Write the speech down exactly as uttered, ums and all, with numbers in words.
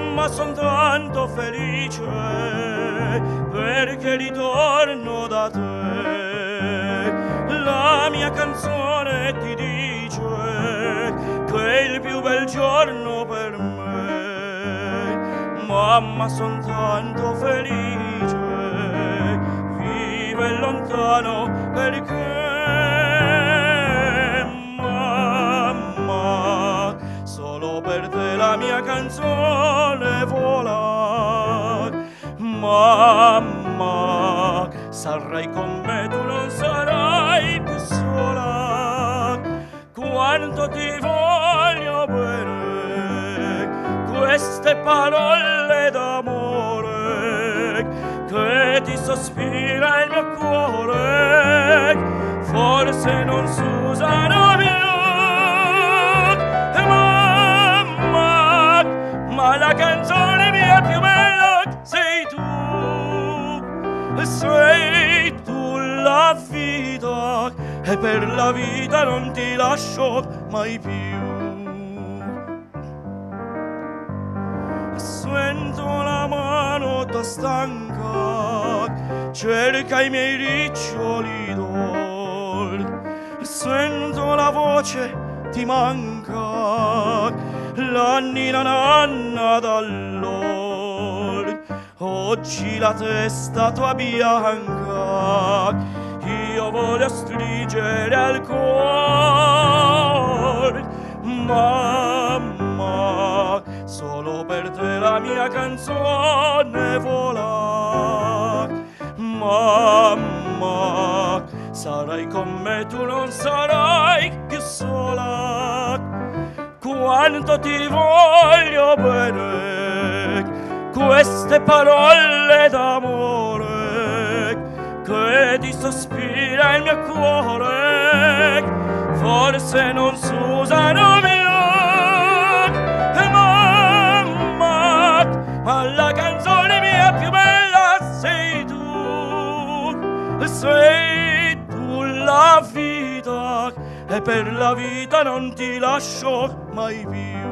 ma son tanto felice perché ritorno da te. La mia canzone ti dice che è il più bel giorno per me. Mamma, son tanto felice, vive lontano perché mamma, solo per te la mia canzone vola. Mamma, sarai con me, tu non sarai più sola. Quanto ti voglio bene, queste parole d'amore che ti sospira il mio cuore, forse non s'usano più. Mamma, ma la canzone mia più bella sei tu. Sei tu la vita e per la vita non ti lascio mai più. Sento la mano tua stanca, cerca i miei riccioli d'or. Sento la voce ti manca, la nina nanna d'allor. Oggi la testa tua bianca io voglio stringere al cuore. Mamma, solo per te la mia canzone vola. Mamma, sarai con me, tu non sarai più sola. Quanto ti voglio bene, queste parole d'amore che ti sospira il mio cuore, forse non s'usano più. Mamma, ma la canzone mia più bella sei tu. Sei tu la vita e per la vita non ti lascio mai più.